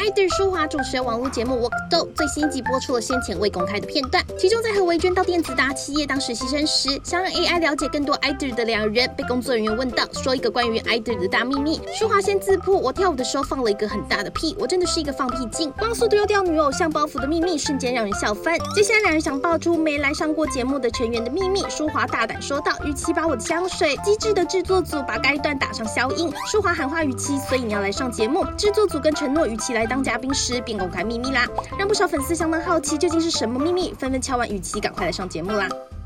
IDOL 舒华主持的网络节目《Walk Doll》最新一集播出了先前未公开的片段，其中在和维娟到电子达企业当实习生时，想让 AI 了解更多 IDOL 的两人，被工作人员问到说一个关于 IDOL 的大秘密，舒华先自曝我跳舞的时候放了一个很大的屁，我真的是一个放屁精，光速丢掉女偶像包袱的秘密，瞬间让人笑翻。接下来两人想爆出没来上过节目的成员的秘密，舒华大胆说道：与其把我的香水，机智的制作组把该段打上消音。舒华喊话语期，所以你要来上节目。制作组跟承诺与其来当嘉宾时，便公开秘密啦，让不少粉丝相当好奇究竟是什么秘密，纷纷敲完语期赶快来上节目啦。